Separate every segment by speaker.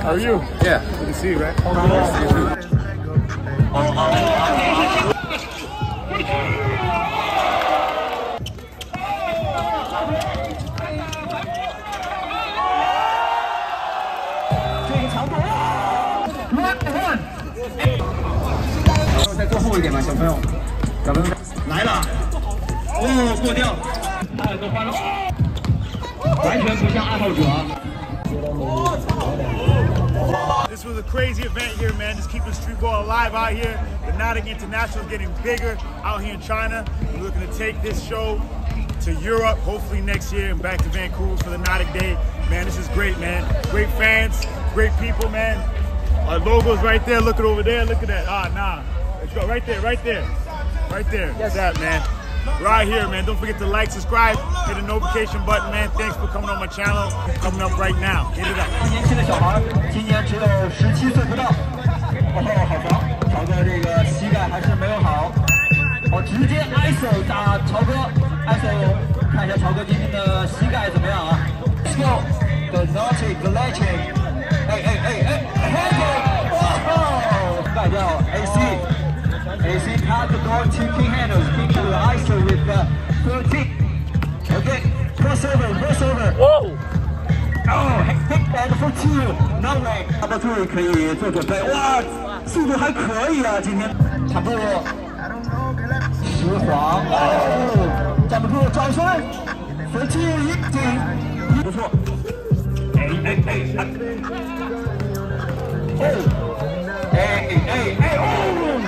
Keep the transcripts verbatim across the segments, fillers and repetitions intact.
Speaker 1: How are you?
Speaker 2: Yeah.
Speaker 1: Good to see you, man.
Speaker 2: Oh, 再坐后一点吧，小朋友。小朋友来了，哦，过掉，太多欢乐，完全不像爱好者。
Speaker 1: This was a crazy event here, man. Just keeping street ball alive out here. The Notting International is getting bigger out here in China. We're looking to take this show to Europe, hopefully next year, and back to Vancouver for the Notting Day. Man, this is great, man. Great fans, great people, man. Our logo's right there. Look at over there. Look at that. Ah, nah. Let's go right there, right there. Right there. Yes. That, man. Right here, man. Don't forget to like, subscribe, hit the notification button, man. Thanks for coming on my channel. Coming up right now. Hit it up.
Speaker 3: 年轻的小孩，今年只有十七岁不到。哦，好防，曹哥这个膝盖还是没有好。哦，直接挨手打曹哥，挨手，看一下曹哥今天的膝盖怎么样啊 ？Let's go, the Nautic, the Legend。哎哎哎哎 ，handle， 哇，盖掉 A C。A C cut the ball to King handles, King to the I S O with the thirteen. Okay, crossover, crossover. Whoa! Oh, hectic and for two. No way. 他的队可以做准备。哇，速度还可以啊，今天。差不多。石黄，哦，站不住，掌声。分七一顶，不错。哎哎哎哎。哦，哎哎哎哦。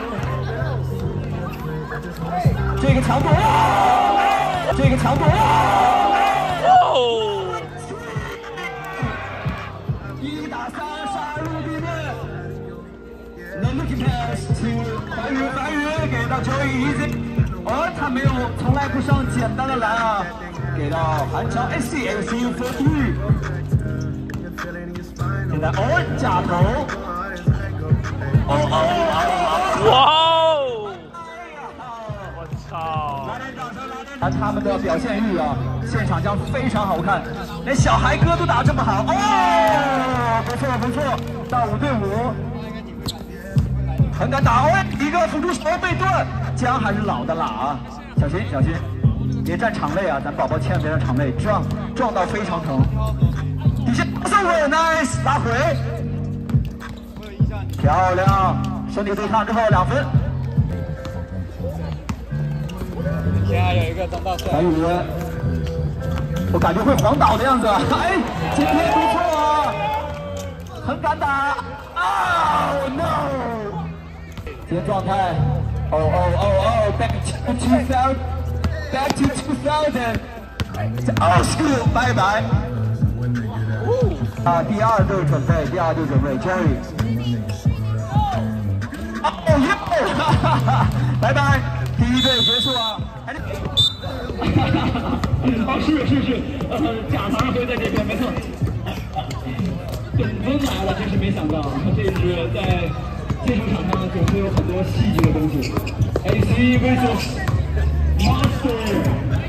Speaker 3: 这个强度，这个强度，哦！一打三杀入地面 ，the looking pass to 白宇，白宇给到Joey Easy， 而他没有，从来不上简单的篮啊，给到韩超 A C A C for three， 现在哦假投，哦哦哦，哇！ 看他们的表现欲啊，现场将非常好看。连小孩哥都打这么好，哦，不错不错，到五对五，很敢打哦，一个辅助手被断，姜还是老的辣啊，小心小心，别站场内啊，咱宝宝千万别站场内，撞撞到非常疼。底下 over nice 拉回，漂亮，身体对抗之后两分。
Speaker 4: 现在有一个张大帅，
Speaker 3: 白宇，我感觉会晃倒的样子。哎，今天不错啊，很敢打。Oh no！ 今天状态，哦哦哦哦 ，back to two thousand， back to two thousand， 哦是，拜拜。啊，第二队准备，第二队准备 ，Jerry。哦哟，哈哈哈，拜拜，第一队结束啊。 哦，是是是，呃，贾唐辉在这边，没错。本分来了，真是没想到，这是在接触场上总是有很多细节的东西。A C versus Monster。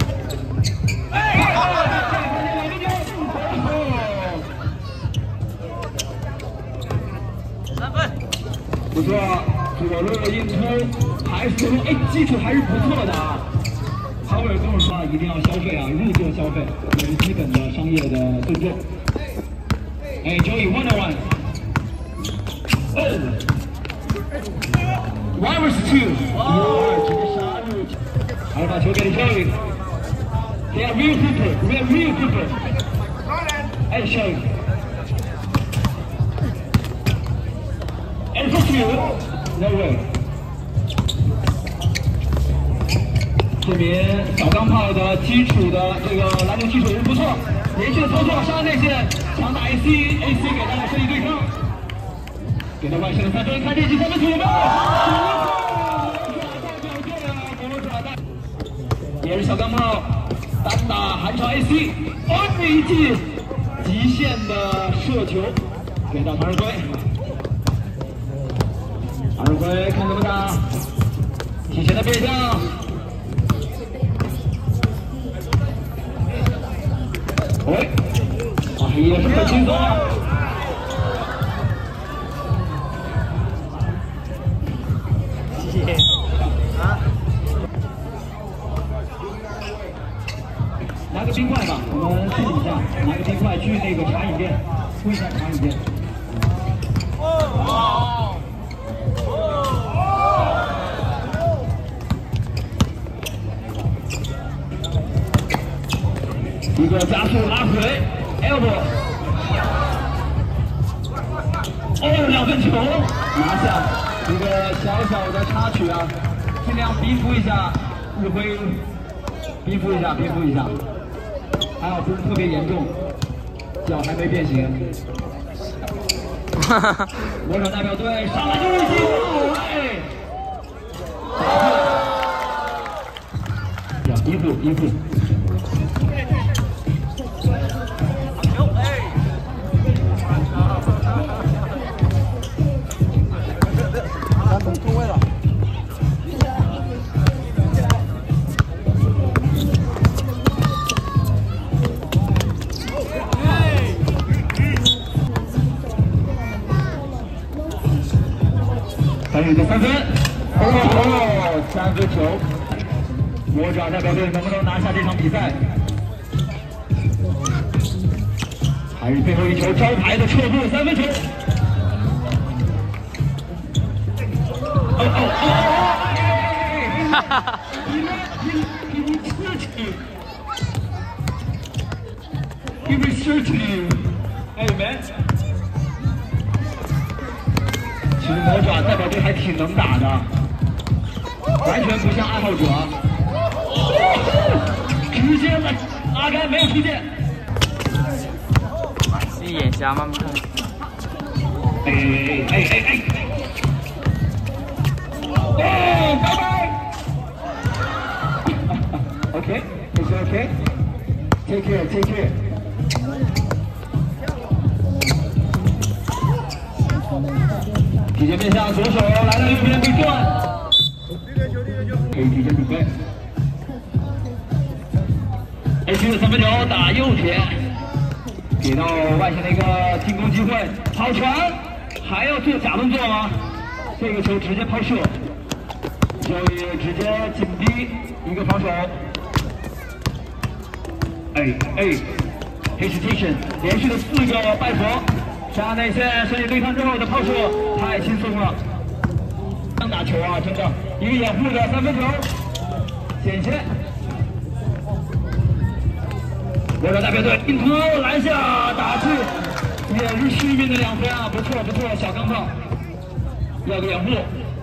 Speaker 3: 三分。不错，左路硬冲，还是哎，基础还是不错的啊。 他会跟我说，一定要消费啊，入座消费，这是基本的商业的动作。哎 ，Joey one on one， 哦 ，one versus two， 哦，直接杀入，还把球给了 Joey， they are real people， real real people， 哎 ，Joey， and for two，no way。 这名小钢炮的基础的这个篮球基础也是不错，连续的操作上内线，强打 A C A C 给到了身体对抗，给到外线的三分，看这几三分准备，也是小钢炮单打韩超 A C， 哦，这一记极限的射球给到唐日辉，唐日辉看怎么打，提前的变向。 喂，啊，也是很轻松。 去那个茶饮店，问一下茶饮店。一个加速拉腿 ，elbow。哦，两分球拿下，一个小小的插曲啊，尽量逼服一下日辉，逼服一下，逼服一下。还好不是特别严重，脚还没变形。魔爪代表队上来就是进步，哎，一步一步。参与的三分，哦，三分球，魔爪代表队能不能拿下这场比赛？还是最后一球招牌的撤步三分球。哦哦哦！哈哈哈！你们你你你刺激 ，Give me searching， 哎 man。其实魔爪代表队还挺能打的，完全不像爱好者，直接了，阿甘没有出现。
Speaker 4: 是眼瞎吗？
Speaker 3: 哎哎哎哎哎！哦，拜拜。OK， 这是 OK。Take care, take care。体前面向左手来到右边被断，可以提前准备。A区的三分球打右铁，给到外线的一个进攻机会，跑传还要做假动作吗？这个球直接抛射，交易直接紧逼一个防守。哎哎 ，hesitation 连续的四个拜佛。下内线身体对抗之后的抛射太轻松了，刚打球啊，真的一个掩护的三分球，险些。我的代表队硬突篮下打去，也是续命的两分啊，不错不错，小钢炮，要个掩护。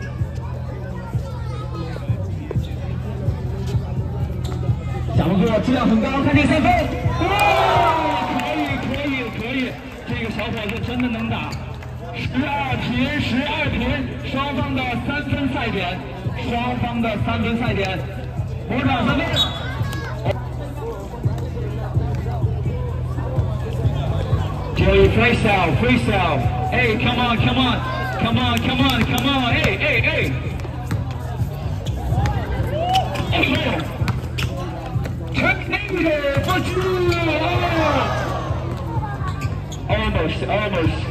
Speaker 3: 假动作质量很高，看这三分，哇，可以可以可以。这个小伙子真的能打，十二平，十二平，双方的三分赛点，双方的三分赛点，魔爪三分。Joey freestyle freestyle， 哎 ，come on come on come on come on come on， 哎哎哎，哎呦 ，Tornado for two。Almost, almost，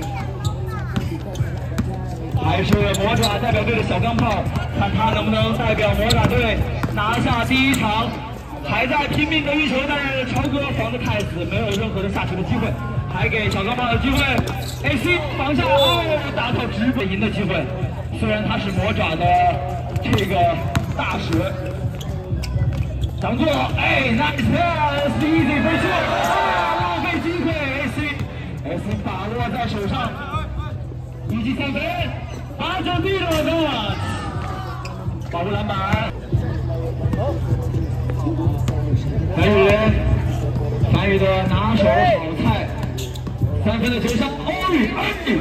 Speaker 3: 还是魔爪代表队的小钢炮，看他能不能代表魔爪队拿下第一场。还在拼命的运球，但是超哥防得太死，没有任何的下球的机会，还给小钢炮的机会。A C 防下，哦，打到直北赢的机会。虽然他是魔爪的这个大使，掌舵，哎 ，nice pass，easy 分数，浪费机会 ，A C。S 把握在手上，一记三分，八九地了的，保护篮板。韩宇，韩宇的拿手好菜，三分的球上，欧宇，哎，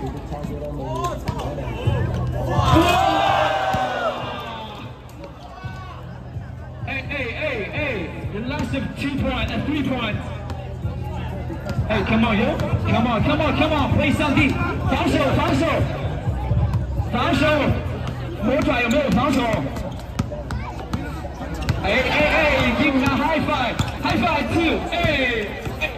Speaker 3: 哎哎哎哎 ，the last of two point and three points。哎 ，come on yo， come on come on come on，play 上帝，防守防守防守，魔爪有没有防守？哎哎哎 ，give me a high five，high five two， 哎哎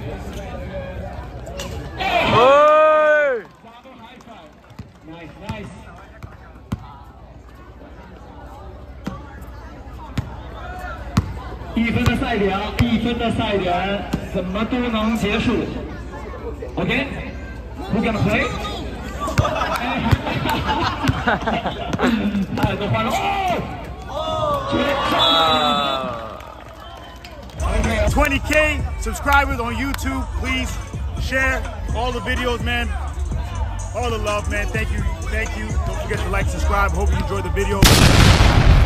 Speaker 3: 哎 ，double high five，nice nice。一分的赛点，一分的赛点。
Speaker 2: 怎么都能结束。OK，Who gonna play？ 太多欢乐哦
Speaker 1: twenty K subscribers on YouTube. Please share all the videos, man. All the love, man. Thank you. Thank you. Don't forget to like, subscribe. Hope you enjoyed the video.